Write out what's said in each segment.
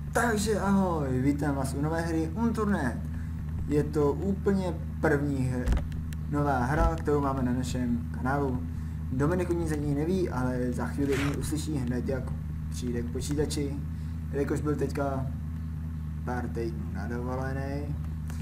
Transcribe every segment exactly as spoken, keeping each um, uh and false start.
Takže ahoj, vítám vás u nové hry Unturned. Je to úplně první hra, nová hra, kterou máme na našem kanálu. Dominik o ní za ní neví, ale za chvíli ji uslyší hned, jak přijde k počítači. Jakož byl teďka pár týdnů na dovolené.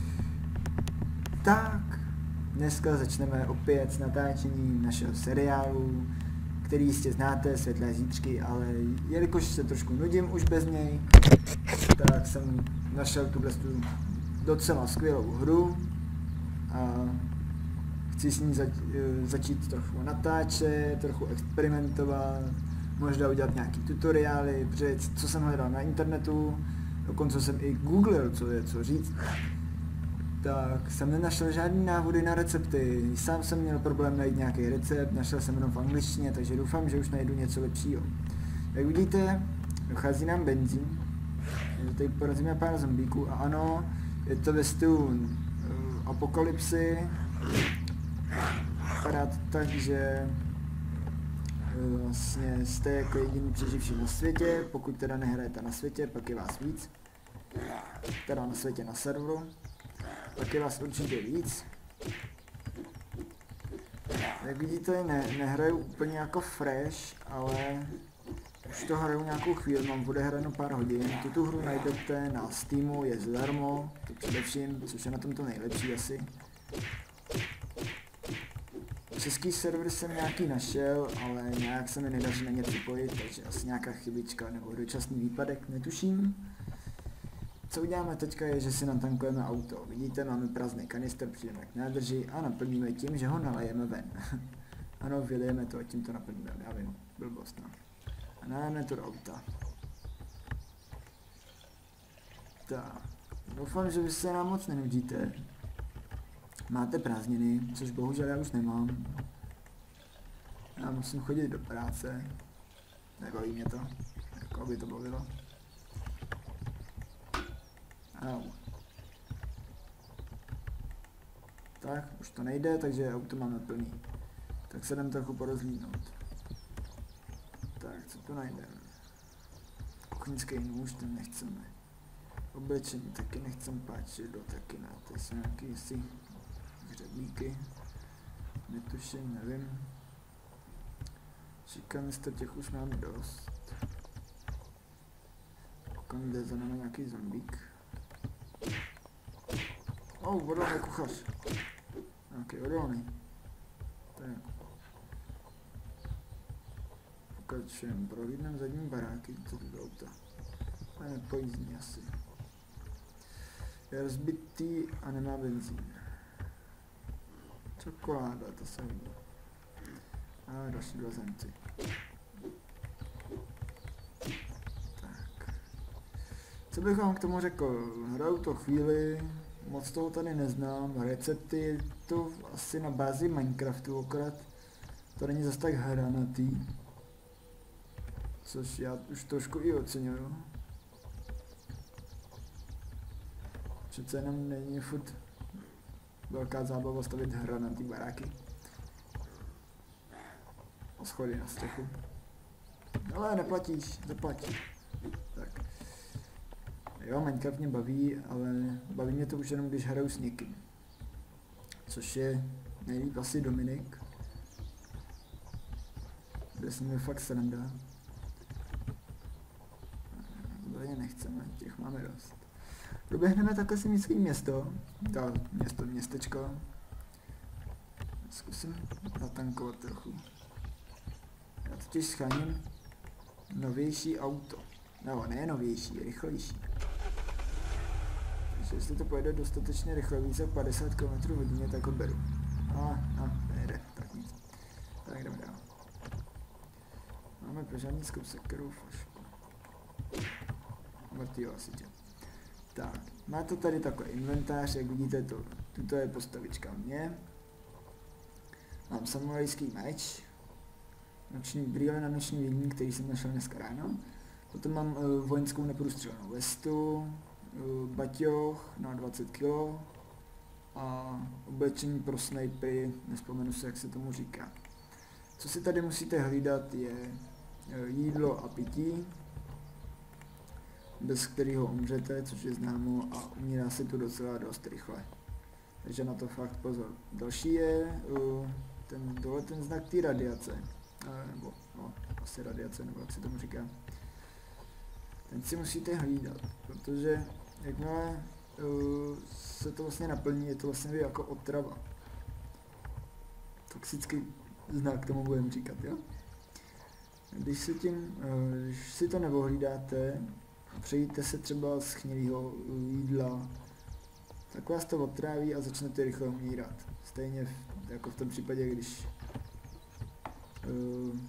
Tak, dneska začneme opět s natáčením našeho seriálu, který jistě znáte, Světlé zítřky, ale jelikož se trošku nudím už bez něj, tak jsem našel tuhle docela skvělou hru a chci s ní zač začít trochu natáčet, trochu experimentovat, možná udělat nějaký tutoriály, protože co jsem hledal na internetu, dokonce jsem i googlil, co je co říct, tak jsem nenašel žádný návody na recepty. Sám jsem měl problém najít nějaký recept, našel jsem jenom v angličtině, takže doufám, že už najdu něco lepšího. Jak vidíte, dochází nám benzín. Tady porazíme pár zombíků a ano, je to ve stylu uh, apokalypsy. Vypadá to tak, že uh, vlastně jste jako jediný přeživší na světě, pokud teda nehrajete na světě, pak je vás víc. Teda na světě na serveru. Tak je vás určitě víc. Jak vidíte, ne, nehraju úplně jako fresh, ale už to hraju nějakou chvíli, mám odehráno pár hodin. Tuto hru najdete na Steamu, je zadarmo, to především, což je na tom to nejlepší asi. Český server jsem nějaký našel, ale nějak se mi nedaří na ně připojit, takže asi nějaká chybička nebo dočasný výpadek, netuším. Co uděláme teďka je, že si natankujeme auto. Vidíte, máme prázdný kanistr, přijdeme k nádrži a naplníme tím, že ho nalejeme ven. Ano, vylijeme to a tím to naplníme, já vím, blbost, no. A najedeme to do auta. Tak, doufám, že vy se nám moc nenudíte. Máte prázdniny, což bohužel já už nemám. Já musím chodit do práce. Nebaví mě to, jako by to bavilo. Au. Tak, už to nejde, takže auto máme plný. Tak se jdem trochu porozhlídnout. Tak, co tu najdeme? Kuchyňský nůž, ten nechceme. Oblečení taky nechceme, páčidlo taky ne. Tady jsou nějaký asi hřebíky. Netuším, nevím. Šikanister, těch už máme dost. Koukám, jde za námi nějaký zombík. Oh, odolný kuchař. Nějaký odolný. Tak. Pokračujeme, prohlídneme zadní baráky, co tu do auta. To je nepojízdný asi. Je rozbitý a nemá benzín. Čokoláda, to se vidí. A další dva zemci. Tak. Co bych vám k tomu řekl? Hraju to chvíli. Moc toho tady neznám, recepty to asi na bázi Minecraftu, akorát to není zase tak hranatý, což já už trošku i oceňuju. Přece jenom není furt velká zábava stavit hranatý baráky a schody na střechu. Ale neplatíš, zaplať. Tak. Jo, Minecraft mě baví, ale baví mě to už jenom, když hraju s někým. Což je nejlíp asi Dominik. Kde se mi fakt sranda. Zbraně nechceme, těch máme dost. Proběhneme takhle si městské město. To město, městečko. Zkusím natankovat trochu. Já totiž scháním novější auto. No, ne novější, rychlejší. Takže jestli to pojede dostatečně rychle, více padesát kilometrů hodině, tak ho beru. A, a, nejde, tak nic. Tak jdeme dál. Máme požárnickou sekeru, flašku. Mrtvýho asi tě. Tak, máte tady takový inventář, jak vidíte, to, tuto je postavička mě. Mám samurajský meč. Noční brýle na noční vidění, který jsem našel dneska ráno. Potom mám uh, vojenskou neprůstřelnou vestu, uh, baťoch na dvacet kilo a oblečení pro snajpy, nespomenu se, jak se tomu říká. Co si tady musíte hlídat je uh, jídlo a pití. bez kterého umřete, což je známo a umírá se tu docela dost rychle. Takže na to fakt pozor. Další je uh, ten, dole ten znak té radiace. Uh, nebo no, asi radiace, nebo jak se tomu říká. Ten si musíte hlídat, protože jakmile uh, se to vlastně naplní, je to vlastně jako otrava. Toxický znak tomu budeme říkat, jo? Když si, tím, uh, když si to neohlídáte a přejíte se třeba z chmělého jídla, tak vás to otráví a začnete rychle umírat. Stejně v, jako v tom případě, když uh,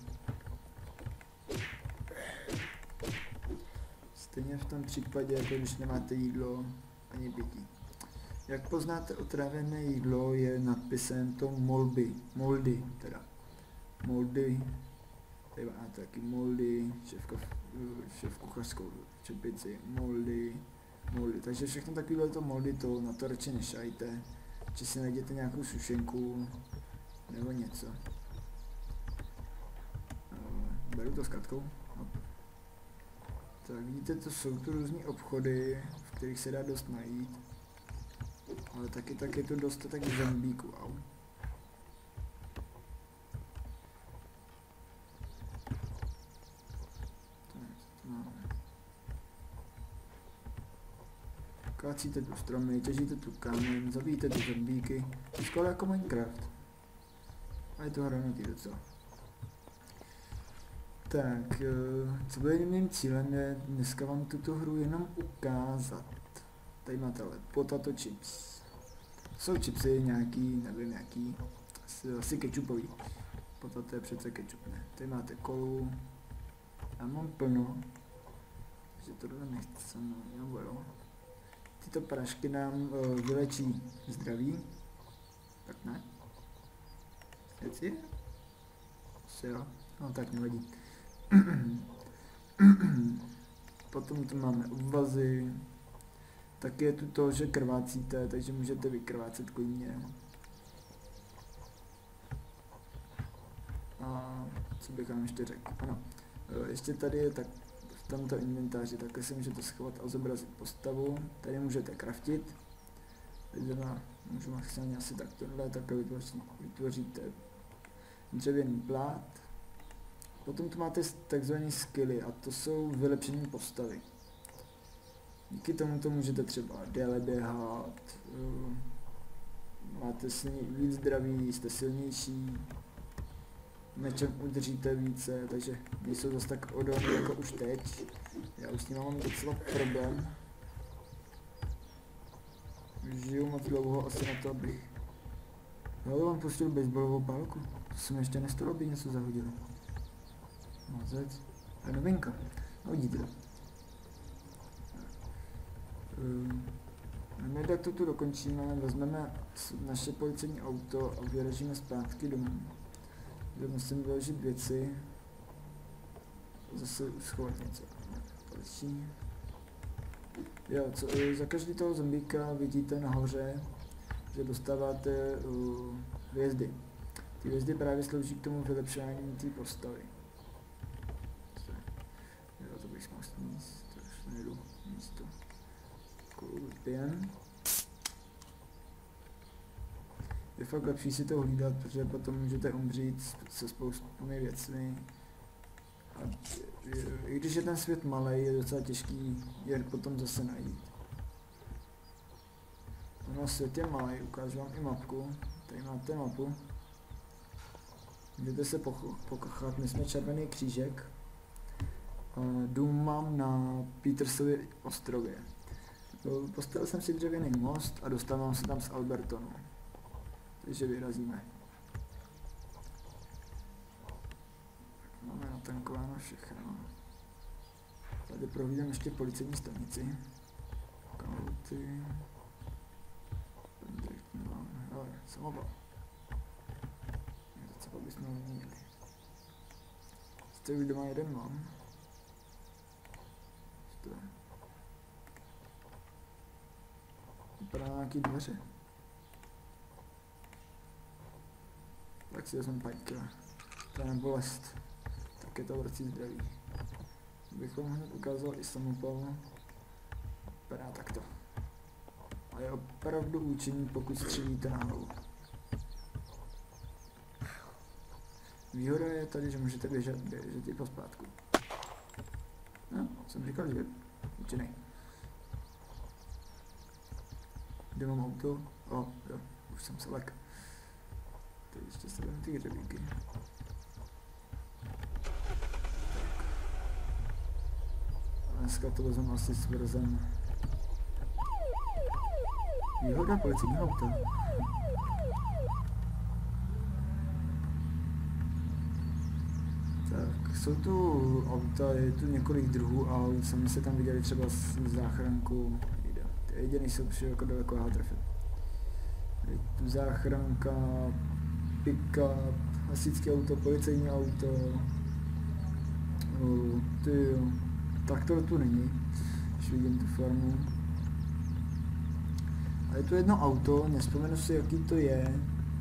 stejně v tom případě, jako když nemáte jídlo ani pití. Jak poznáte otrávené jídlo, je nadpisem to moldy, moldy teda. Moldy, tady máte taky moldy, šéf kuchařskou čepici, moldy, moldy. Takže všechno takové to moldy, to na to radši nešajte, či si najděte nějakou sušenku nebo něco. Beru to s Katkou. Tak vidíte, to jsou tu různý obchody, v kterých se dá dost najít. Ale taky tak je to dostatek zombíků, au. Kácíte tu stromy, těžíte tu kámen, zabíjíte ty zombíky. Skoro jako Minecraft. A je to hranatý docela. Tak, co bude mým cílem je dneska vám tuto hru jenom ukázat. Tady máte ale potato chips. Jsou chipsy nějaký, nevím jaký, asi, asi kečupový. Potato je přece kečup, ne. Tady máte kolu. Já mám plno. Takže tohle nechci, no, nebo jo. Tyto prašky nám uh, vylečí zdraví. Tak ne? Věci? Asi jo. No tak nevadí. Potom tu máme obvazy. Tak je tu to, že krvácíte, takže můžete vykrvácet klidně. A co bych vám ještě řekl? Ano, ještě tady je tak v tomto inventáři takhle si můžete schovat a zobrazit postavu. Tady můžete craftit. Teď na, můžu maximálně asi tak tohle, takhle vytvoří, vytvoříte dřevěný plát. Potom tu máte takzvané skilly a to jsou vylepšení postavy. Díky tomu to můžete třeba déle běhat, uh, máte silný, víc zdraví, jste silnější, mečem udržíte více, takže nejsou zase tak odolní jako už teď. Já už s tím mám docela problém. Žiju moc dlouho asi na to, abych... Jo, on pustil baseballovou pálku, to se mi ještě nestalo, aby něco zahodilo. Mazec, to je novinka, no vidíte. My tak to tu dokončíme, vezmeme naše policejní auto a vyražíme zpátky domů. Kde musím vyložit věci. Zase schovat něco. Další. Jo, co, za každý toho zombíka vidíte nahoře, že dostáváte uh, hvězdy. Ty hvězdy právě slouží k tomu vylepšování té postavy. Jo, to bych mohl sníst, to už nejdu místo. Jen. Je fakt lepší si to hlídat, protože potom můžete umřít se spoustami věcmi. A i když je ten svět malý, je docela těžký je potom zase najít. No, svět je malý, ukážu vám i mapku. Tady máte mapu. Můžete se pokachat, my jsme Červený křížek. Dům mám na Petersově ostrově. Postavil jsem si dřevěný most a dostávám se tam z Albertonu. Takže vyrazíme. Máme natankováno všechno. Tady prohlídám ještě policejní stanici. Kauty. Ale samopal. Co bychom měli. Jste už doma jeden mám. Jste. Vypadá nějaký dveře. Tak si vezmeme pajkila. To je bolest. Tak je to vrací zdraví. Bychom hned ukázal i samopal. Vypadá takto. A je opravdu účinný, pokud střílíte na hlavu. Výhoda je tady, že můžete běžet, běžet i pospátku. No, jsem říkal, že je účinný. Kde mám auto? O, jo, už jsem se lek. Teď ještě se jdeme ty hřebíky. Dneska to vezmu asi s vrzem. Výhoda policijního auta. Tak, jsou tu auta, je tu několik druhů aut, sami se tam viděli třeba s záchrankou. Ty jediný jsou přijel jako daleko hátrefy. Je tu záchranka, pick-up, hasičské auto, policejní auto. Oh, ty jo. Tak to tu není, když vidím tu farmu. A je tu jedno auto, nespomenu si, jaký to je,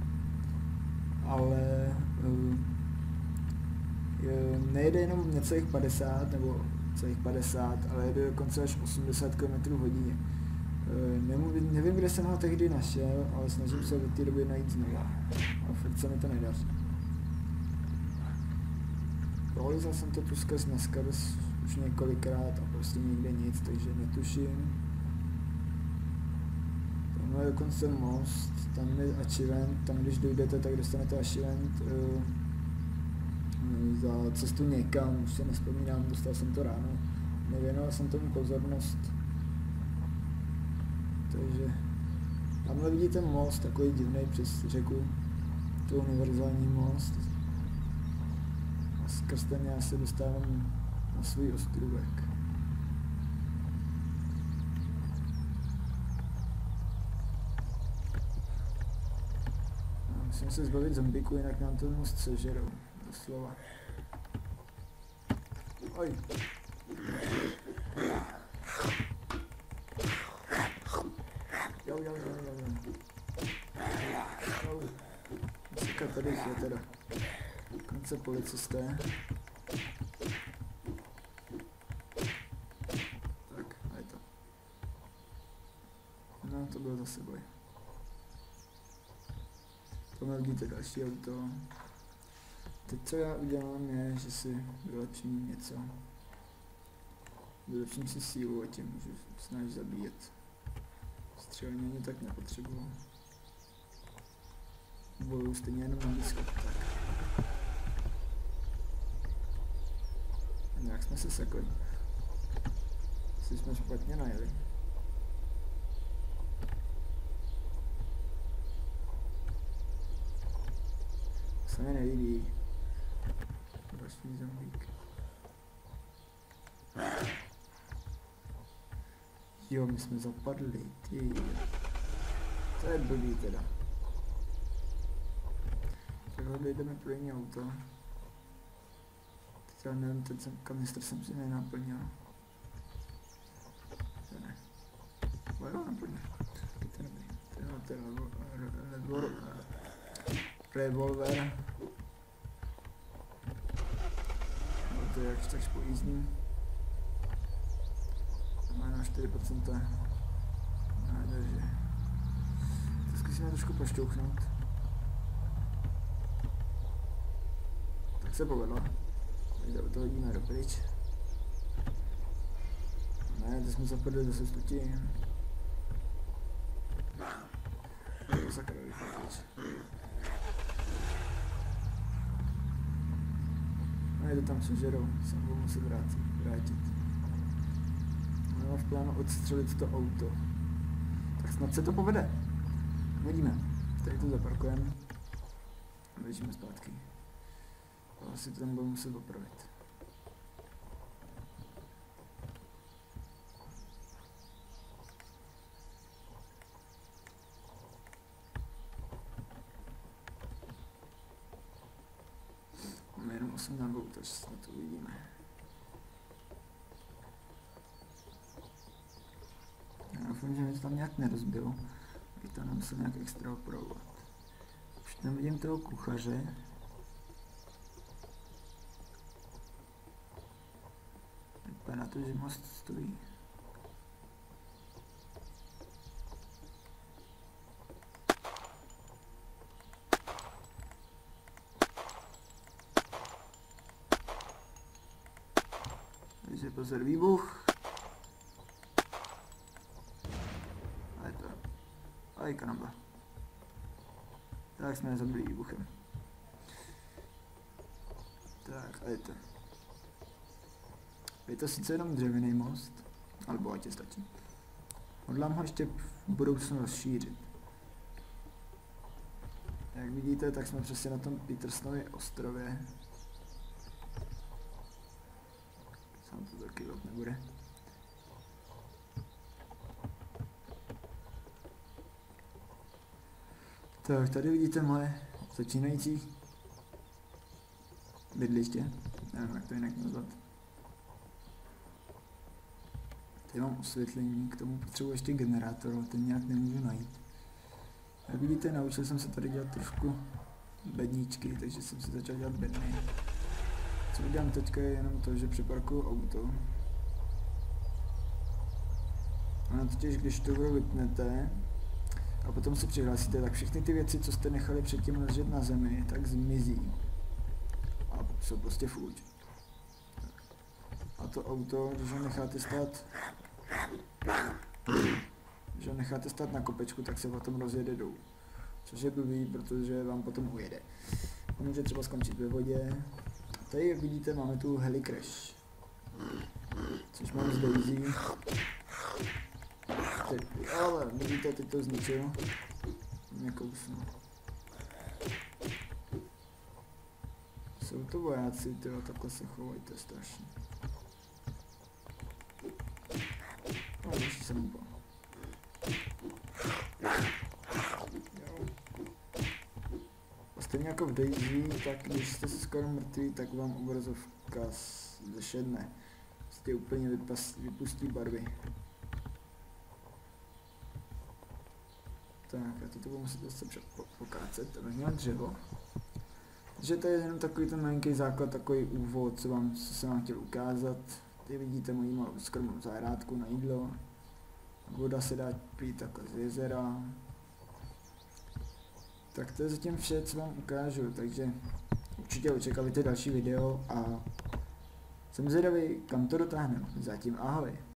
ale uh, je, nejede jenom necelých padesát, nebo celých padesát, ale jede dokonce až osmdesát kilometrů v hodině. Uh, nemůžu, nevím, kde jsem ho tehdy našel, ale snažím se od té doby najít znova. A furt se mi to nedaří. Prolezal jsem to tu skrz dneska už několikrát a prostě nikde nic, takže netuším. Tam je dokonce most, tam je achievement, tam když dojdete, tak dostanete achievement uh, za cestu někam, už se nespomínám, dostal jsem to ráno, nevěnoval jsem tomu pozornost. Takže tamhle vidíte most, takový divný přes řeku, to univerzální most. A skrz ten já se dostávám na svůj ostrůvek. Musím se zbavit zombíku, jinak nám to most sežerou, doslova. Oj. Jo, jo, jo, jo, jo. Jo. Musíka tady je teda. Konce policisté. Tak, a je to. No, to byl zase boj. Tohle vidíte další auto. Teď co já udělám je, že si vylepším něco. Vylepším si sílu a tím můžu snažit zabíjet. Střelně ani tak nepotřebuji. Bojuju stejně jenom na blízko. Tak. A nějak jsme se sekli. Asi jsme špatně najeli. Se mi nelíbí. Další zombík. Jo, my jsme zapadli, ty. To je blbý teda. Takhle dojdeme pro jiné auto. Teď já nevím, ten jsem, kanistr jsem si nenaplnil. To ne. Ale jo, naplnil. To je dobrý. Tenhle ten revolver. No to je jakž takž pojízdný. Má na čtyři procenta nádrže. To zkusíme trošku pošťouchnout. Tak se povedlo. Teď to hodíme dopryč. Ne, to jsme zapadli zase s tutím. To sakra vychvátit. No je to tam sežerou, jsem budu muset vrátit. vrátit. Mám v plánu odstřelit to auto. Tak snad se to povede. Uvidíme. Tady to zaparkujeme. A běžíme zpátky. Asi to tam budu muset opravit. Máme jenom osm nábojů, takže snad to uvidíme. Já doufám, že mi to tam nějak nerozbilo. Když to nemusel nějak extra opravovat. Už tam vidím toho kuchaře. Vypadá to, že most stojí. Pozor, výbuch. A je to. Aj karamba. Tak jsme je zabili výbuchem. Tak, a je to. Je to sice jenom dřevěný most, ale bohatě stačí. Hodlám ho ještě v budoucnu rozšířit. Jak vidíte, tak jsme přesně na tom Petersonově ostrově. Sám to taky lot nebude. Tak, tady vidíte moje začínající bydliště. Nevím, jak to jinak nazvat. Tady mám osvětlení, k tomu potřebuji ještě generátor, ale ten nějak nemůžu najít. Jak vidíte, naučil jsem se tady dělat trošku bedníčky, takže jsem si začal dělat bedny. Co udělám teďka je jenom to, že připarkuju auto. Ano, totiž když tu hru vypnete a potom se přihlásíte, tak všechny ty věci, co jste nechali předtím ležet na zemi, tak zmizí. A jsou prostě fuč. A to auto, když ho necháte stát, když ho necháte stát na kopečku, tak se potom rozjede dolů. Což je blbý, protože vám potom ujede. Může třeba skončit ve vodě. Tady, jak vidíte, máme tu heli crash. Což mám z Daisy. Teď, ale vidíte, teď to zničil. Nekousnu. Jsou to vojáci, tyjo, takhle se chovají, to je strašný. No, ještě jsem upal. Stejně jako v Daisy, tak když jste se skoro mrtví, tak vám obrazovka zešedne. Prostě úplně vypas, vypustí barvy. Tak, já to budu muset zase pokácet, vezměme dřevo. Takže to je jenom takový ten malinký základ, takový úvod, co, vám, co jsem vám chtěl ukázat. Tady vidíte moji malou skromnou zahrádku na jídlo. Voda se dá pít takhle z jezera. Tak to je zatím vše, co vám ukážu, takže určitě očekávajte další video a jsem zvědavý, kam to dotáhneme. Zatím ahoj.